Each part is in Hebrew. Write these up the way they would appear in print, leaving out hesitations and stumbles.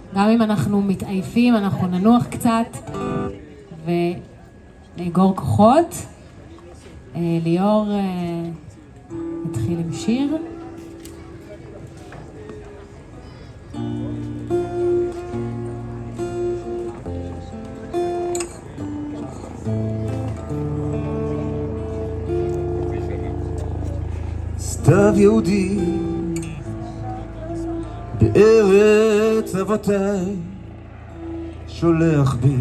גם אם אנחנו מתעייפים, אנחנו ננוח קצת ונאגור כוחות. ליאור נתחיל עם שיר. סתיו יהודי בארץ אבותיי שולח בי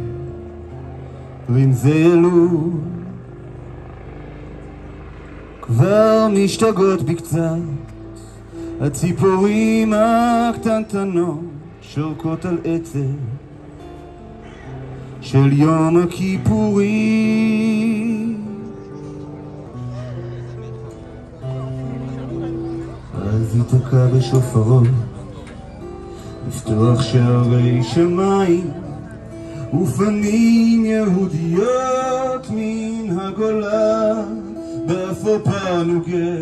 רמזי אלול, כבר משתגעות בי קצת הציפורים הקטנטנות שורקות על עצב של יום הכיפורים. אז ייתקע בשופרות לפתוח שערי שמיים ופנים יהודיות מן הגולה באפור פנוגה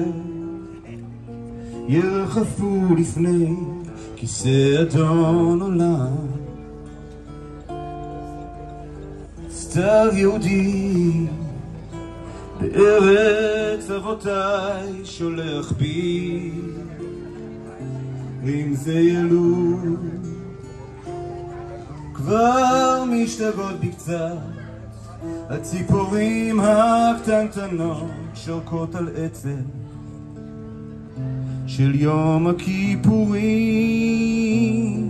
ירחפו לפני כיסא אדון עולם. סתיו יהודי בארץ אבותיי שולח בי רמזי אלול, כבר משתגעות בי קצת הציפורים הקטנטנות שורקות על עצב של יום הכיפורים.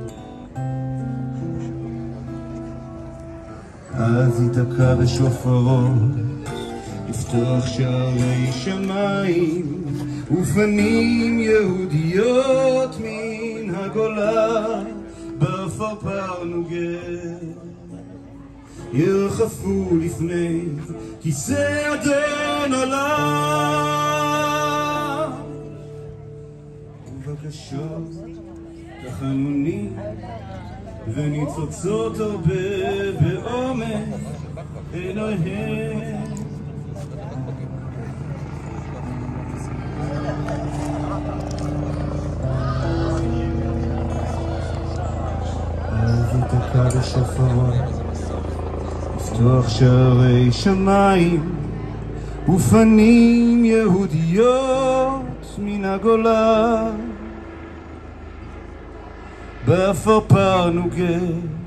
אז ייתקע בשופרות לפתוח שערי שמיים ופנים יהודיות מן הגולה באפור פנוגה ירחפו לפני כיסא אדון עולם. ובקשות תחנונים וניצוצות הרבה בעומק אלוהים. אז ייתקע בשופרות לפתוח שערי שמיים ופנים יהודיות מן הגולה באפור פנוגה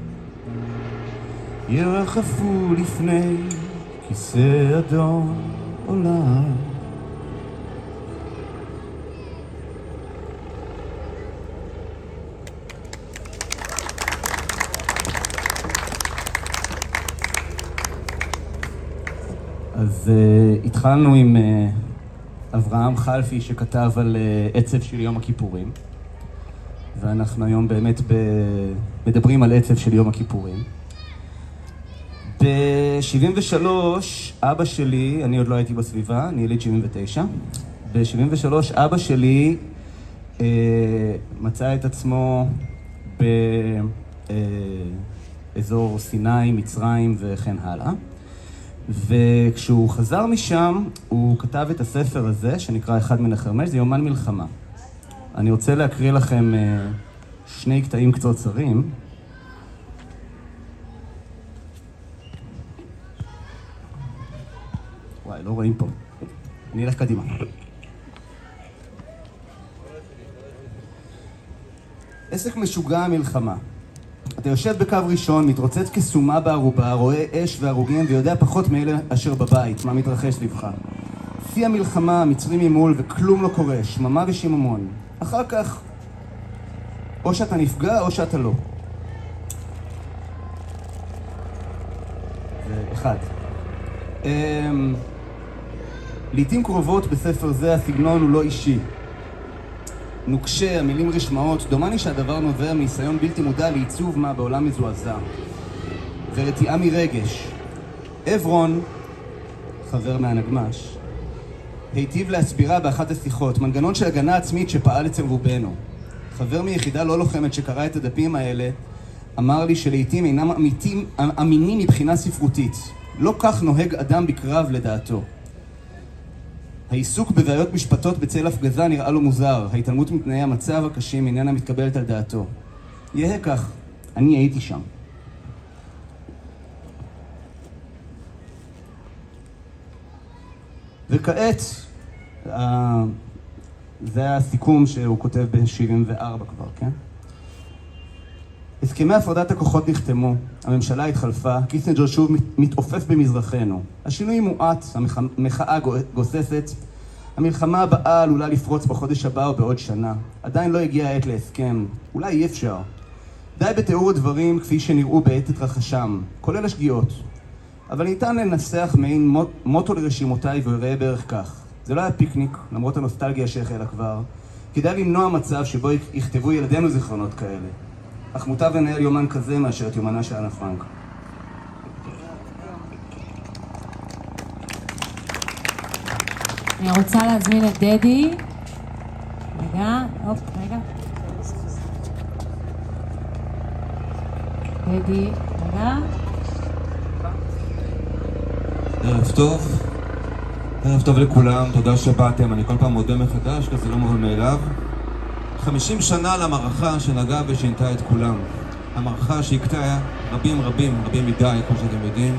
ירחפו לפני כיסא אדון עולם. אז התחלנו עם אברהם חלפי שכתב על עצב של יום הכיפורים, ואנחנו היום באמת מדברים על עצב של יום הכיפורים. ב-73 אבא שלי, אני עוד לא הייתי בסביבה, אני יליד 79, ב-73 אבא שלי מצא את עצמו באזור סיני, מצרים וכן הלאה. וכשהוא חזר משם, הוא כתב את הספר הזה, שנקרא אחד מן החרמש, זה יומן מלחמה. אני רוצה להקריא לכם שני קטעים קצרצרים. וואי, לא רואים פה. אני אלך קדימה. עסק משוגע מלחמה. אתה יושב בקו ראשון, מתרוצץ כסומה בערובה, רואה אש והרוגים ויודע פחות מאלה אשר בבית, מה מתרחש לבך. שיא המלחמה, המצרים ממול וכלום לא קורה, שממה ושיממון. אחר כך, או שאתה נפגע או שאתה לא. זה אחד. לעתים קרובות בספר זה הסגנון הוא לא אישי. נוקשה, המילים רשמעות, דומני שהדבר נובע מניסיון בלתי מודע לעיצוב מה בעולם מזועזע. ורתיעה מרגש. עברון, חבר מהנגמש, היטיב להסבירה באחת השיחות, מנגנון של הגנה עצמית שפעל אצל רובנו. חבר מיחידה לא לוחמת שקרא את הדפים האלה, אמר לי שלעיתים אינם אמינים מבחינה ספרותית. לא כך נוהג אדם בקרב לדעתו. העיסוק בבעיות משפטות בצל הפגזה נראה לו מוזר. ההתעלמות מתנאי המצב הקשים איננה מתקבלת על דעתו. יהיה כך, אני הייתי שם. וכעת, זה הסיכום שהוא כותב ב-74 כבר, כן? הסכמי הפרדת הכוחות נחתמו, הממשלה התחלפה, קיסינג'ר שוב מתעופף במזרחנו. השינוי מועט, המחאה גוססת, המלחמה הבאה עלולה לפרוץ בחודש הבא או בעוד שנה. עדיין לא הגיעה העת להסכם, אולי אי אפשר. די בתיאור הדברים כפי שנראו בעת התרחשם, כולל השגיאות. אבל ניתן לנסח מעין מוטו לרשימותיי ויראה בערך כך. זה לא היה פיקניק, למרות הנוסטלגיה שהחלה כבר, כדאי למנוע מצב שבו יכתבו ילדינו זיכרונות כאלה. אך מוטב לנהל יומן כזה מאשר את יומנה של אנה פרנק. אני רוצה להזמין את דדי. רגע. דדי, רגע. ערב טוב לכולם, תודה שבאתם. אני כל פעם מודה מחדש, כי זה לא מובן מאליו. 50 שנה למערכה שנגעה ושינתה את כולם. המערכה שהקטעה רבים מדי, כמו שאתם יודעים.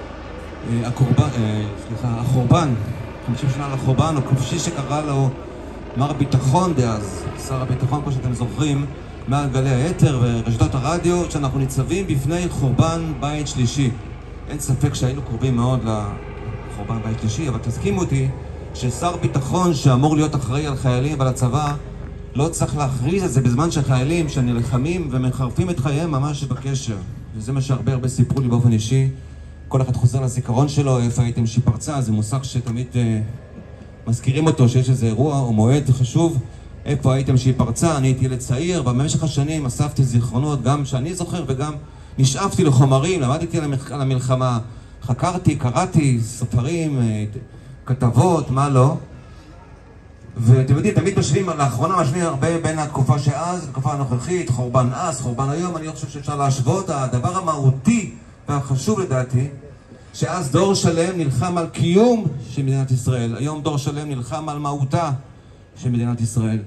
החורבן, 50 שנה לחורבן, או כפי שקרא לו מר ביטחון דאז, שר הביטחון, כמו שאתם זוכרים, מעל גלי היתר ורשתות הרדיו, שאנחנו ניצבים בפני חורבן בית שלישי. אין ספק שהיינו קרובים מאוד לחורבן בית שלישי, אבל תסכימו אותי ששר ביטחון שאמור להיות אחראי על חיילים ועל הצבא, לא צריך להכריז את זה בזמן שחיילים שנלחמים ומחרפים את חייהם ממש בקשר. וזה מה שהרבה סיפרו לי באופן אישי. כל אחד חוזר לזיכרון שלו, איפה הייתם שפרצה, זה מושג שתמיד מזכירים אותו, שיש איזה אירוע או מועד חשוב. איפה הייתם שפרצה, אני הייתי ילד צעיר, ובמשך השנים אספתי זיכרונות, גם שאני זוכר וגם נשאפתי לחומרים, למדתי על המלחמה, חקרתי, קראתי ספרים, כתבות, מה לא. ואתם יודעים, תמיד לאחרונה משווים הרבה בין התקופה שאז, התקופה הנוכחית, חורבן אז, חורבן היום. אני חושב שאפשר להשוות. הדבר המהותי והחשוב לדעתי, שאז דור שלם נלחם על קיום של מדינת ישראל. היום דור שלם נלחם על מהותה של מדינת ישראל.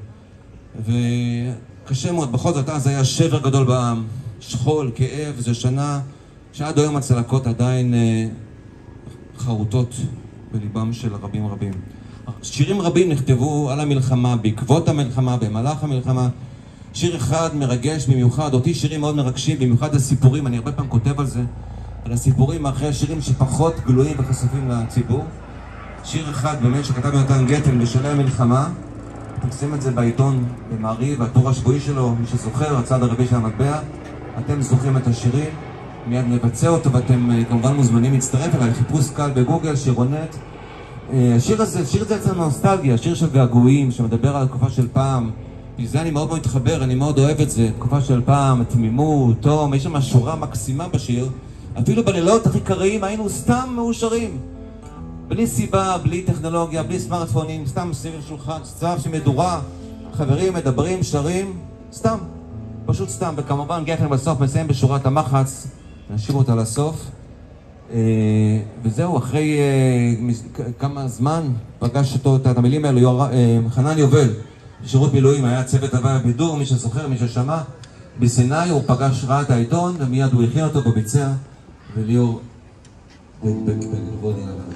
וקשה מאוד, בכל זאת, אז היה שבר גדול בעם, שכול, כאב, זו שנה שעד היום הצלקות עדיין חרוטות בליבם של רבים. שירים רבים נכתבו על המלחמה, בעקבות המלחמה, במהלך המלחמה. שיר אחד מרגש במיוחד, אותי שירים מאוד מרגשים, במיוחד הסיפורים, אני הרבה פעם כותב על זה, על הסיפורים אחרי השירים שפחות גלויים וחשופים לציבור. שיר אחד באמת שכתב יונתן גטן בשלהי המלחמה, אתם עושים את זה בעיתון במעריב, הטור השבועי שלו, מי שזוכר, הצד הרביעי של המטבע. אתם זוכרים את השירים, מיד נבצע אותו, ואתם כמובן מוזמנים להצטרף אליי, חיפוש קל בגוגל, שירונט. השיר הזה אצלנו נוסטלגיה, שיר של געגועים, שמדבר על התקופה של פעם. בזה אני מאוד מתחבר, אני מאוד אוהב את זה, תקופה של פעם, תמימות, תום, יש שם שורה מקסימה בשיר. אפילו בלילות הכי קראים היינו סתם מאושרים. בלי סיבה, בלי טכנולוגיה, בלי סמארטפונים, סתם סביב שולחן, צו שמדורה, חברים מדברים, שרים, סתם, פשוט סתם. וכמובן גפן בסוף מסיים בשורת המחץ, נשאיר אותה לסוף. וזהו, אחרי כמה זמן פגש אותו את המילים האלו, חנן יובל, בשירות מילואים, היה צוות הוואי הבידור, מי שזוכר, מי ששמע, בסיני הוא פגש, ראה את העיתון, ומיד הוא הכין אותו בביצע, וליאור בגלבודי עליו.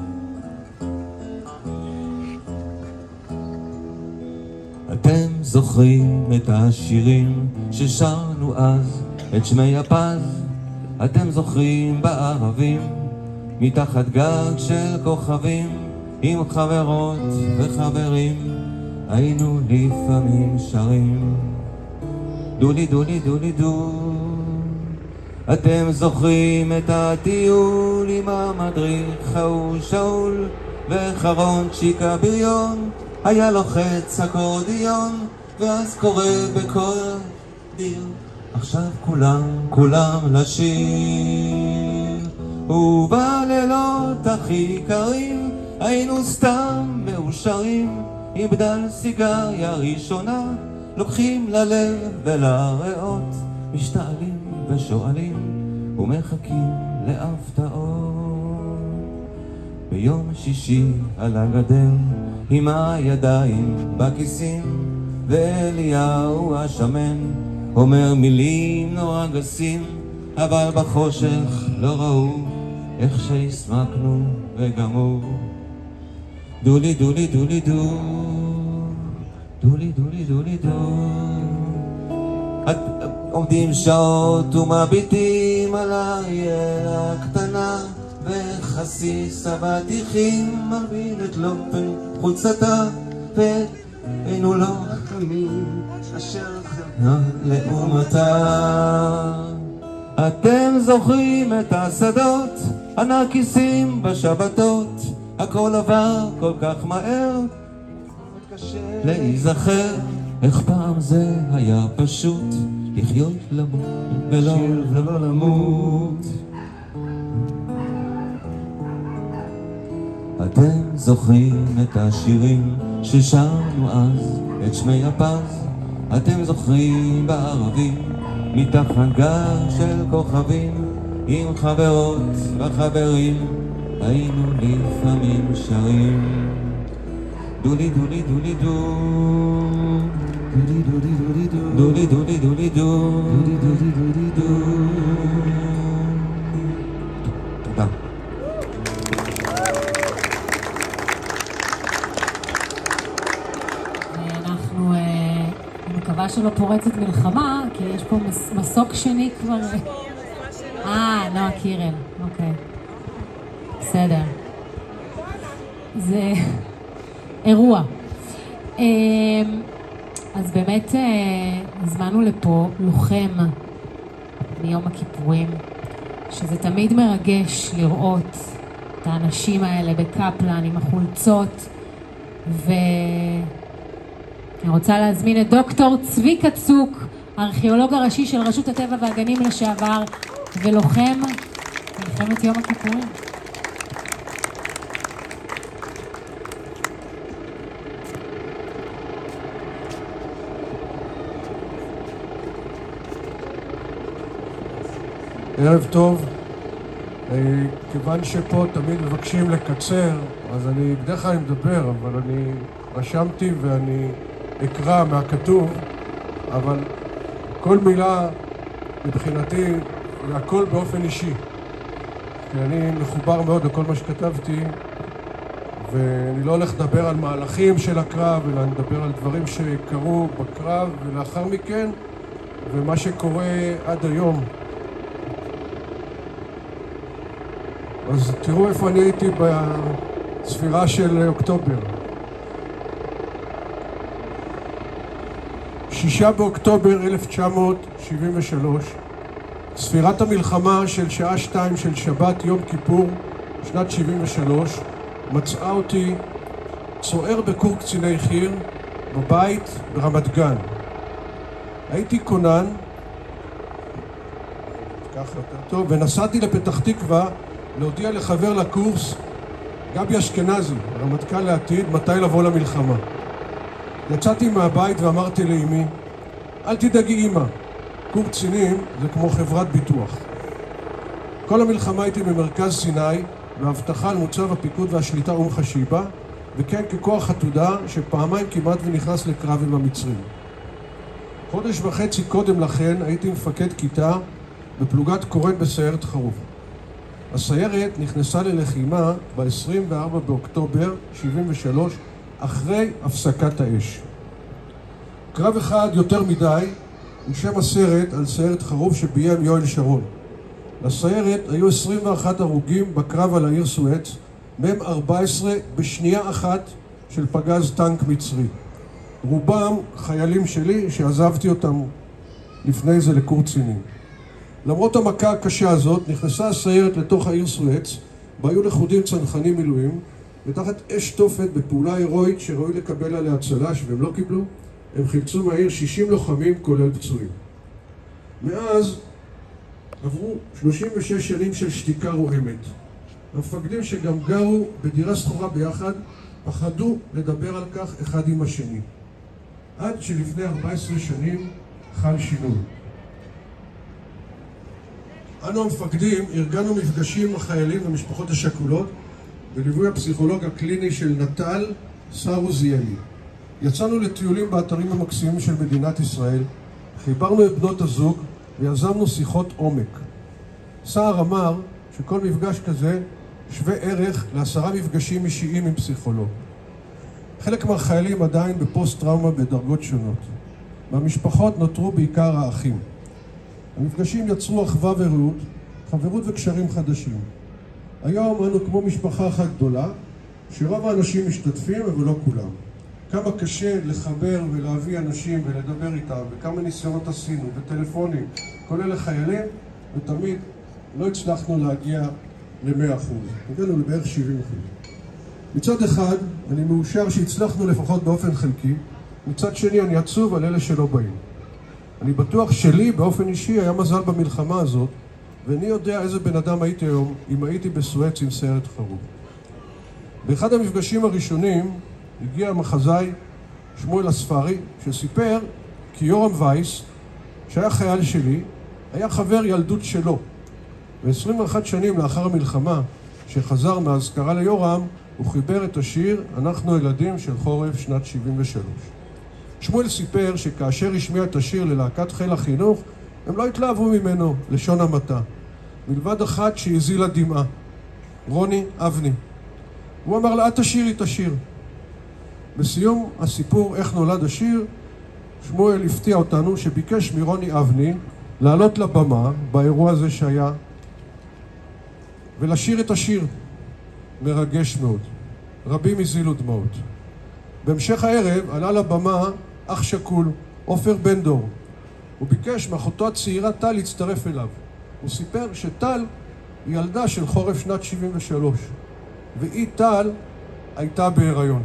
אתם זוכרים את השירים ששרנו אז, את שמי הפז, אתם זוכרים בערבים, מתחת גג של כוכבים, עם חברות וחברים, היינו לפעמים שרים דולי דולי דולי דו. אתם זוכרים את הטיול עם המדריך ההוא שאול, וחרון צ'יקה בריון היה לוחץ אקורדיון, ואז קורא בכל דיר, עכשיו כולם לשיר. ובלילות הכי קרים היינו סתם מאושרים, עם בדל סיגריה ראשונה, לוקחים ללב ולריאות, משתעלים ושואלים ומחכים להפתעות. ביום שישי על הגדר עם הידיים בכיסים, ואליהו השמן אומר מילים נורא גסים, אבל בחושך לא ראו איך שהסמקנו וגמרו. דולי דולי דולי דו, דולי דולי דולי דו. עומדים שעות ומביטים על האריאל הקטנה, וחסיס אבטיחים מרבין את לופן חולצתה, ואינו לו הקמים אשר חלקה לעומתה. אתם זוכרים את השדות הנרקיסים בשבתות, הכל עבר כל כך מהר, קשה להיזכר איך פעם זה היה פשוט לחיות למות ולא למות. אתם זוכרים את השירים ששרנו אז, את שמי הפז? אתם זוכרים בערבים מתחת גג של כוכבים, עם חברות וחברים היינו לפעמים שרים. דולי דולי דולי דו, דולי דולי דולי דו, דולי דולי דולי דו, דולי דולי דולי דו. תודה. אנחנו, אני מקווה שלא פורצת מלחמה, כי יש פה מסוק שני כבר. נועה קירל, אוקיי. בסדר. זה אירוע. אז באמת הזמנו לפה לוחם מיום הכיפורים, שזה תמיד מרגש לראות את האנשים האלה בקפלן עם החולצות, ואני רוצה להזמין את דוקטור צביקה צוק, הארכיאולוג הראשי של רשות הטבע והגנים לשעבר ולוחם מלחמת יום הכיפורים. ערב טוב. כיוון שפה תמיד מבקשים לקצר, אז אני בדרך כלל מדבר, אבל אני רשמתי ואני אקרא מהכתוב, אבל כל מילה מבחינתי זה הכל באופן אישי, כי אני מחובר מאוד לכל מה שכתבתי, ואני לא הולך לדבר על מהלכים של הקרב, אלא אני מדבר על דברים שקרו בקרב ולאחר מכן, ומה שקורה עד היום. אז תראו איפה אני הייתי בספירה של אוקטובר. 6 באוקטובר 1973, ספירת המלחמה של שעה 2 של שבת יום כיפור, שנת 73, מצאה אותי צוער בקור קציני חי"ר בבית ברמת גן. הייתי כונן, ככה יותר טוב, ונסעתי לפתח תקווה להודיע לחבר לקורס, גבי אשכנזי, הרמטכ"ל לעתיד, מתי לבוא למלחמה. יצאתי מהבית ואמרתי לאמי, אל תדאגי אמא, קורס קצינים זה כמו חברת ביטוח. כל המלחמה הייתי במרכז סיני, והבטחה על מוצב הפיקוד והשליטה אום חשיבה, וכן ככוח עתודה שפעמיים כמעט ונכנס לקרב עם המצרים. חודש וחצי קודם לכן הייתי מפקד כיתה בפלוגת קורן בסיירת חרוב. הסיירת נכנסה ללחימה ב-24 באוקטובר 73 אחרי הפסקת האש. קרב אחד יותר מדי הוא שם הסרט על סיירת חרוב שביים יואל שרון. לסיירת היו 21 הרוגים בקרב על העיר סואץ, מהם 14 בשנייה אחת של פגז טנק מצרי. רובם חיילים שלי שעזבתי אותם לפני זה לקורס קצינים. למרות המכה הקשה הזאת, נכנסה הסיירת לתוך העיר סואץ, והיו לכודים צנחנים מילואים, ותחת אש תופת בפעולה הירואית שראוי לקבל עליה צל"ש והם לא קיבלו, הם חילצו מהעיר 60 לוחמים כולל פצועים. מאז עברו 36 שנים של שתיקה רועמת. המפקדים שגם גרו בדירה שכורה ביחד, פחדו לדבר על כך אחד עם השני. עד שלפני 14 שנים חל שינוי. אנו המפקדים ארגנו מפגשים עם החיילים ומשפחות השכולות בליווי הפסיכולוג הקליני של נטל שר עוזיאלי. יצאנו לטיולים באתרים המקסימים של מדינת ישראל, חיברנו את בנות הזוג ויזמנו שיחות עומק. סער אמר שכל מפגש כזה שווה ערך ל10 מפגשים אישיים עם פסיכולוג. חלק מהחיילים עדיין בפוסט-טראומה בדרגות שונות. מהמשפחות נותרו בעיקר האחים. המפגשים יצרו אחווה ורעות, חברות וקשרים חדשים. היום אנו כמו משפחה אחת גדולה, שרוב האנשים משתתפים אבל לא כולם. כמה קשה לחבר ולהביא אנשים ולדבר איתם, וכמה ניסיונות עשינו, וטלפונים, כולל לחיילים, ותמיד לא הצלחנו להגיע ל-100%. הגענו לבערך 70%. מצד אחד, אני מאושר שהצלחנו לפחות באופן חלקי, מצד שני, אני עצוב על אלה שלא באים. אני בטוח שלי, באופן אישי, היה מזל במלחמה הזאת, ואני יודע איזה בן אדם הייתי היום אם הייתי בסואץ עם סיירת חרוב. באחד המפגשים הראשונים הגיע המחזאי שמואל הספרי, שסיפר כי יורם וייס, שהיה חייל שלי, היה חבר ילדות שלו. ו21 שנים לאחר המלחמה, שחזר מהאזכרה ליורם, הוא חיבר את השיר "אנחנו ילדים" של חורף שנת 73. שמואל סיפר שכאשר השמיע את השיר ללהקת חיל החינוך, הם לא התלהבו ממנו, לשון המעטה. מלבד אחת שהזילה דמעה, רוני אבני. הוא אמר לה, תשאירי את השיר. בסיום הסיפור איך נולד השיר, שמואל הפתיע אותנו שביקש מרוני אבני לעלות לבמה באירוע הזה שהיה ולשיר את השיר. מרגש מאוד. רבים הזילו דמעות. בהמשך הערב עלה לבמה אח שכול, עופר בן דור. הוא ביקש מאחותו הצעירה טל להצטרף אליו. הוא סיפר שטל היא ילדה של חורף שנת 73, והיא טל הייתה בהיריון.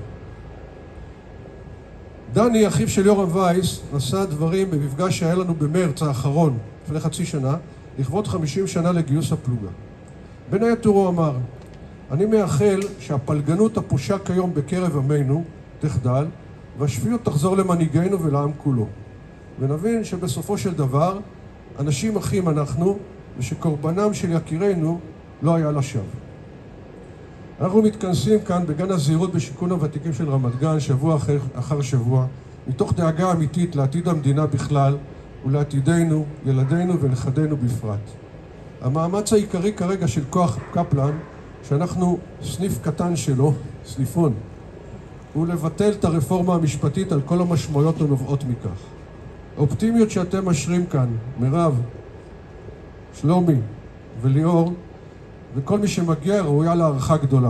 דני, אחיו של יורם וייס, נשא דברים במפגש שהיה לנו במרץ האחרון, לפני חצי שנה, לכבוד 50 שנה לגיוס הפלוגה. בין היתר הוא אמר, אני מאחל שהפלגנות הפושה כיום בקרב עמנו תחדל, והשפיות תחזור למנהיגינו ולעם כולו. ונבין שבסופו של דבר, אנשים אחים אנחנו, ושקורבנם של יקירינו לא היה לשווא. אנחנו מתכנסים כאן בגן הזהירות בשיכון הוותיקים של רמת גן, שבוע אחר שבוע, מתוך דאגה אמיתית לעתיד המדינה בכלל, ולעתידנו, ילדינו ונכדינו בפרט. המאמץ העיקרי כרגע של כוח קפלן, שאנחנו סניף קטן שלו, סניפון, הוא לבטל את הרפורמה המשפטית על כל המשמעויות הנובעות מכך. האופטימיות שאתם משרים כאן, מירב, שלומי וליאור, וכל מי שמגיע ראויה להערכה גדולה.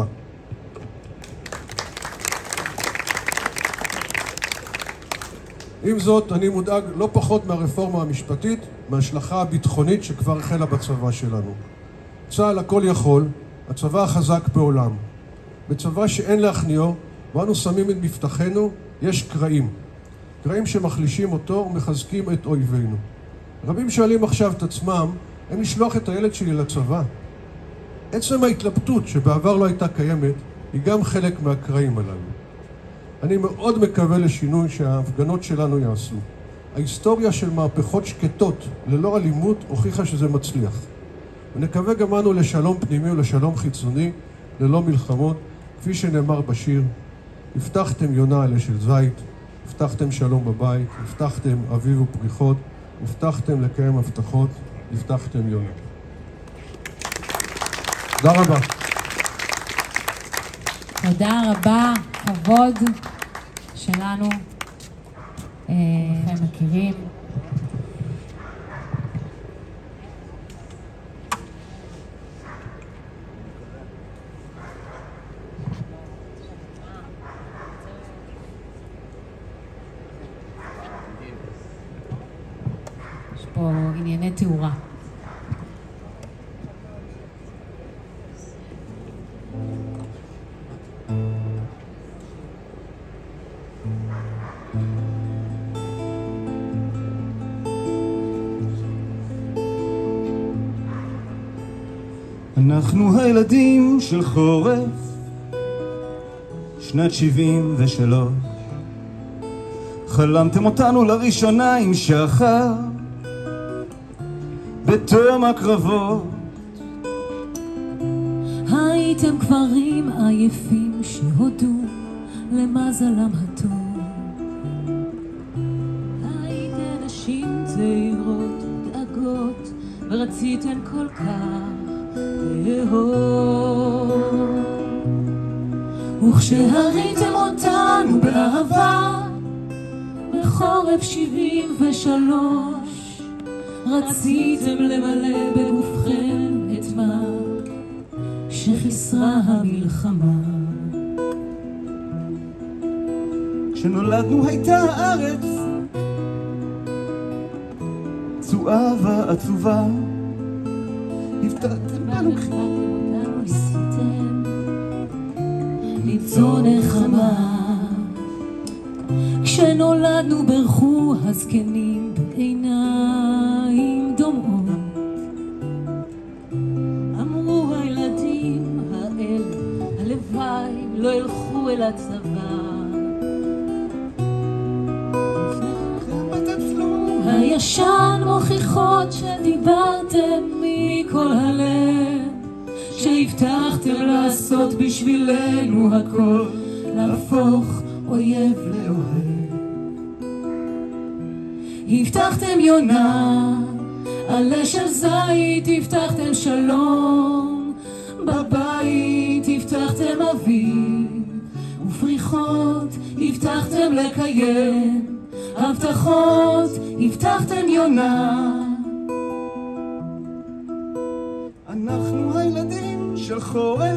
עם זאת, אני מודאג לא פחות מהרפורמה המשפטית, מההשלכה הביטחונית שכבר החלה בצבא שלנו. צה"ל הכל יכול, הצבא החזק בעולם. בצבא שאין להכניעו, ואנו שמים את מבטחנו, יש קרעים. קרעים שמחלישים אותו ומחזקים את אויבינו. רבים שואלים עכשיו את עצמם, אין לשלוח את הילד שלי לצבא. עצם ההתלבטות שבעבר לא הייתה קיימת, היא גם חלק מהקרעים הללו. אני מאוד מקווה לשינוי שההפגנות שלנו יעשו. ההיסטוריה של מהפכות שקטות, ללא אלימות, הוכיחה שזה מצליח. ונקווה גם אנו לשלום פנימי ולשלום חיצוני, ללא מלחמות, כפי שנאמר בשיר, הבטחתם יונה על אשל זית, הבטחתם שלום בבית, הבטחתם אביב ופריחות, הבטחתם לקיים הבטחות, הבטחתם יונה. תודה רבה. תודה רבה, כבוד שלנו, אתם מכירים. יש פה ענייני תאורה. אנחנו הילדים של חורף שנת 73, חלמתם אותנו לראשונה עם שחר בתום הקרבות. הייתם גברים עייפים שהודו למזלם הטוב, הייתם נשים לעשות, ורציתם כל כך לאהוב. וכשהריתם אותנו באהבה בחורף 73, רציתם למלא בגופכם את מה שחיסרה המלחמה. כשנולדנו הייתה הארץ צועה ועצובה, הבטחתם בנו ניסיתם ליצור נחמה. כשנולדנו ברכו הזקנים בעיניים דומעות, אמרו הילדים האלה הלוואי לא ילכו אל הצבא. הישן מוכיחות שדיברתם מכל הלב, שהבטחתם לעשות בשבילנו הכל, להפוך אויב לאוהב. הבטחתם יונה, עלה של זית, הבטחתם שלום, בבית הבטחתם אביב, ופריחות הבטחתם לקיים, הבטחות הבטחתם יונה. אנחנו הילדים של חורף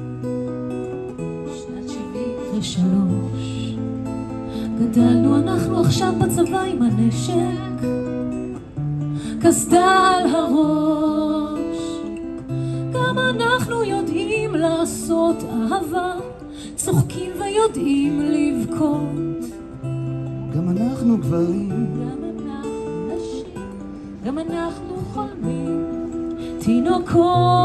שנת 73, גדלנו אנחנו עכשיו בצבא עם הנשק, קסדה על הראש. גם אנחנו יודעים לעשות אהבה, צוחקים ויודעים לבכות. גם אנחנו גברים, גם אנחנו נשים, גם אנחנו חולמים תינוקות.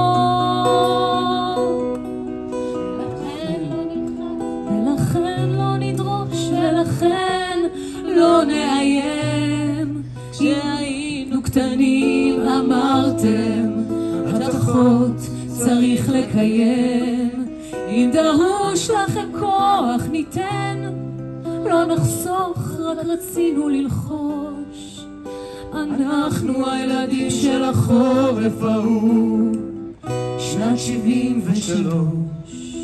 ולכן לא נדרוש, ולכן לא נאיים. כשהיינו קטנים אמרתם הבטחות צריך לקיים. אם דרוש לכם כוח ניתן, לא נחסוך, רק רצינו ללחוש. אנחנו הילדים של החורף ההוא, שנת 73.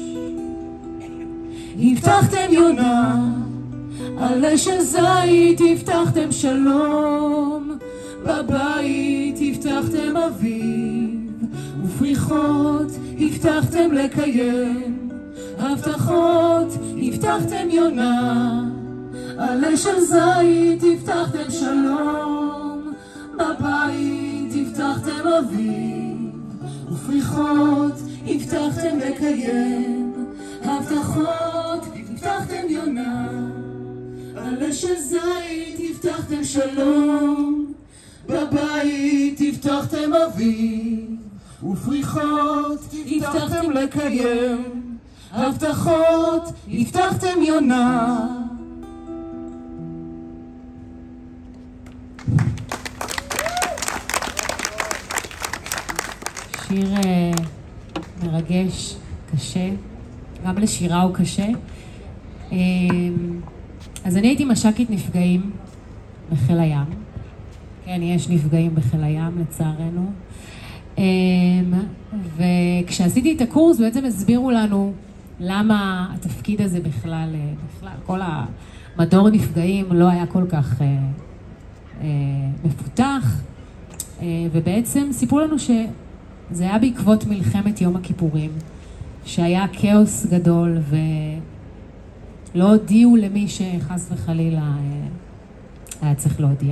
הבטחתם יונה, עלה של זית, הבטחתם שלום, בבית הבטחתם אביב, ופריחות הבטחתם לקיים, הבטחות הבטחתם יונה, עלה של זית הבטחתם שלום, בבית הבטחתם אביב, ופריחות הבטחתם לקיים, הבטחות הבטחתם יונה, עלה של זית הבטחתם שלום, בבית הבטחתם אביב, ופריחות הבטחתם לקיים, הבטחות הבטחתם יונה. שיר מרגש, קשה, גם לשירה הוא קשה. אז אני הייתי מש"קית נפגעים בחיל הים. כן, יש נפגעים בחיל הים לצערנו. וכשעשיתי את הקורס בעצם הסבירו לנו למה התפקיד הזה בכלל כל המדור נפגעים לא היה כל כך מפותח, ובעצם סיפרו לנו שזה היה בעקבות מלחמת יום הכיפורים, שהיה כאוס גדול ולא הודיעו למי שחס וחלילה היה צריך להודיע.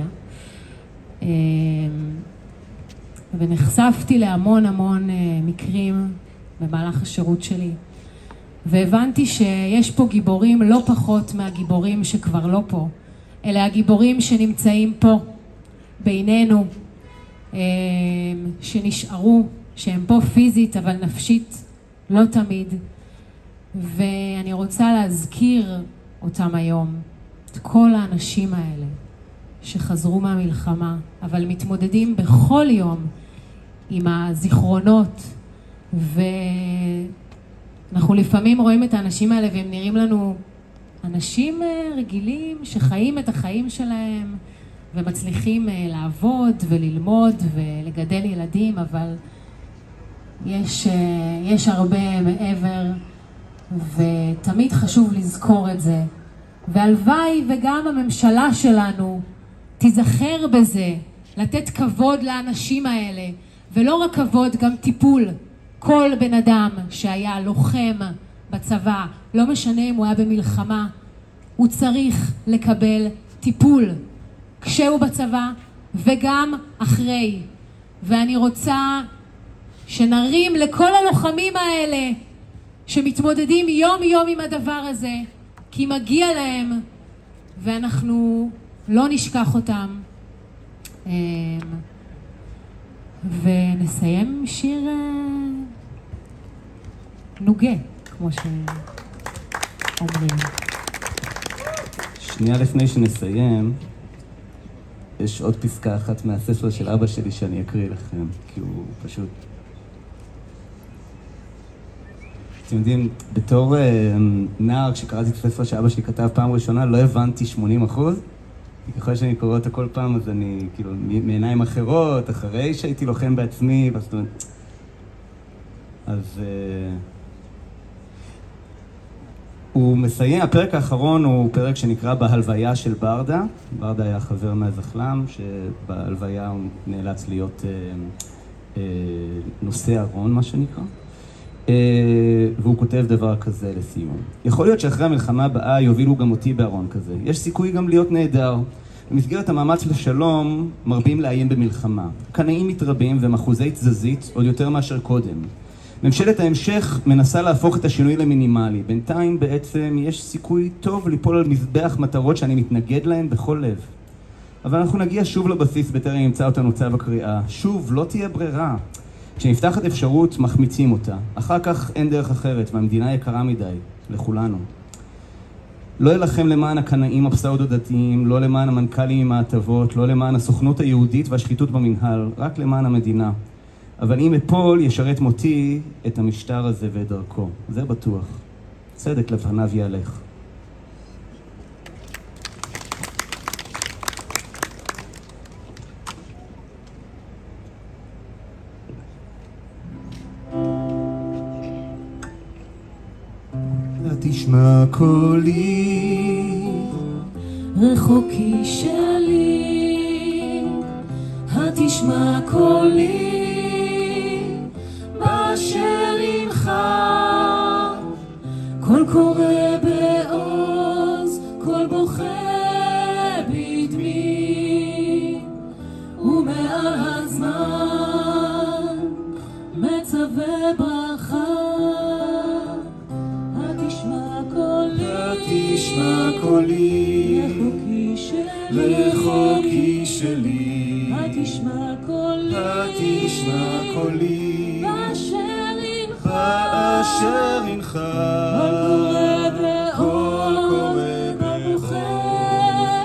ונחשפתי להמון מקרים במהלך השירות שלי, והבנתי שיש פה גיבורים לא פחות מהגיבורים שכבר לא פה, אלה הגיבורים שנמצאים פה בינינו, שנשארו, שהם פה פיזית אבל נפשית לא תמיד, ואני רוצה להזכיר אותם היום, את כל האנשים האלה שחזרו מהמלחמה, אבל מתמודדים בכל יום עם הזיכרונות, ואנחנו לפעמים רואים את האנשים האלה והם נראים לנו אנשים רגילים שחיים את החיים שלהם ומצליחים לעבוד וללמוד ולגדל ילדים, אבל יש הרבה מעבר, ותמיד חשוב לזכור את זה. והלוואי וגם הממשלה שלנו תיזכר בזה, לתת כבוד לאנשים האלה, ולא רק כבוד, גם טיפול. כל בן אדם שהיה לוחם בצבא, לא משנה אם הוא היה במלחמה, הוא צריך לקבל טיפול כשהוא בצבא וגם אחרי. ואני רוצה שנרים לכל הלוחמים האלה שמתמודדים יום יום עם הדבר הזה, כי מגיע להם ואנחנו לא נשכח אותם. ונסיים שיר נוגה, כמו שאומרים. שנייה לפני שנסיים, יש עוד פסקה אחת מהספר של אבא שלי שאני אקריא לכם, כי הוא פשוט... אתם יודעים, בתור נער, כשקראתי את הספר שאבא שלי כתב פעם ראשונה, לא הבנתי 80%. ככל שאני קורא אותה כל פעם, אז אני כאילו מעיניים אחרות, אחרי שהייתי לוחם בעצמי, אז הוא מסיים, הפרק האחרון הוא פרק שנקרא בהלוויה של ברדה. ברדה היה חבר מהזחל"ם, שבהלוויה הוא נאלץ להיות נושא ארון, מה שנקרא. והוא כותב דבר כזה לסיום. יכול להיות שאחרי המלחמה הבאה יובילו גם אותי בארון כזה. יש סיכוי גם להיות נהדר. במסגרת המאמץ לשלום מרבים לאיים במלחמה. קנאים מתרבים ומחוזי תזזית עוד יותר מאשר קודם. ממשלת ההמשך מנסה להפוך את השינוי למינימלי. בינתיים בעצם יש סיכוי טוב ליפול על מזבח מטרות שאני מתנגד להן בכל לב. אבל אנחנו נגיע שוב לבסיס בטרם ימצא אותנו צו הקריאה. שוב, לא תהיה ברירה. כשנפתחת אפשרות, מחמיצים אותה. אחר כך אין דרך אחרת, והמדינה יקרה מדי, לכולנו. לא ילחם למען הקנאים הפסאודו-דתיים, לא למען המנכ"לים עם ההטבות, לא למען הסוכנות היהודית והשחיתות במנהל, רק למען המדינה. אבל אם אפול, ישרת מותי את המשטר הזה ואת דרכו. זה בטוח. צדק לפניו ילך. תשמע קולי, רחוקי שלי, התשמע קולי, באשר עמך, קול קורא בעוז, קול בוכה בדמי, ומעל הזמן מצווה ברכה. תשמע קולי, רחוקי שלי, התשמע קולי, באשר עמך, קול קורא בוכה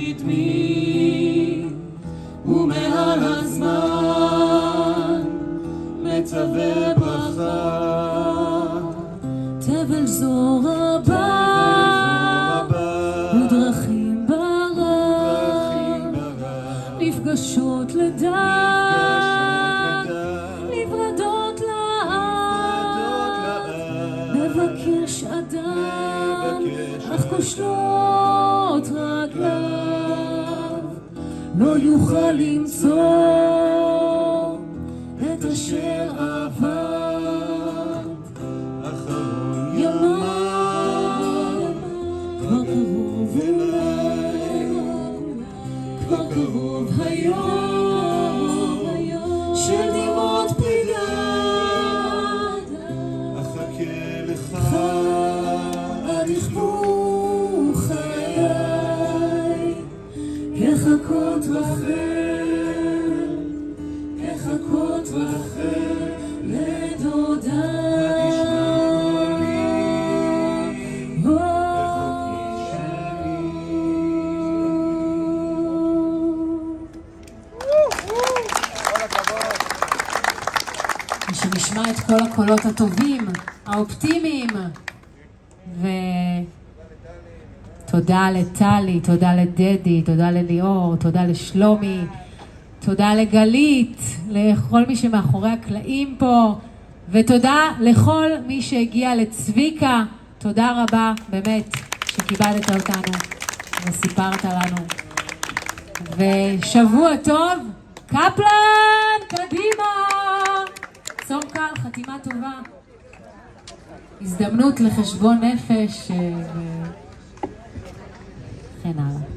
בדמי, ומעל הזמן מצווה ברכה. תבל זו רבה ודרכים ברע, נפגשות לדעת, נברדות לעד, מבקש אדם אך כושלות רגליו, לא יוכל למצוא את אשר עבר. כבר קרוב היום של דמעות פרידה, אחכה לך עד יכבו חיי, כחכות רחל לדודה. שנשמע את כל הקולות הטובים, האופטימיים, ותודה תודה לטלי, תודה לדדי, תודה לליאור, תודה לשלומי, תודה לגלית, לכל מי שמאחורי הקלעים פה, ותודה לכל מי שהגיע, לצביקה, תודה רבה באמת שכיבדת אותנו וסיפרת לנו. ושבוע טוב, קפלן, קדימה! צום קל, חתימה טובה. הזדמנות לחשבון נפש וכן הלאה.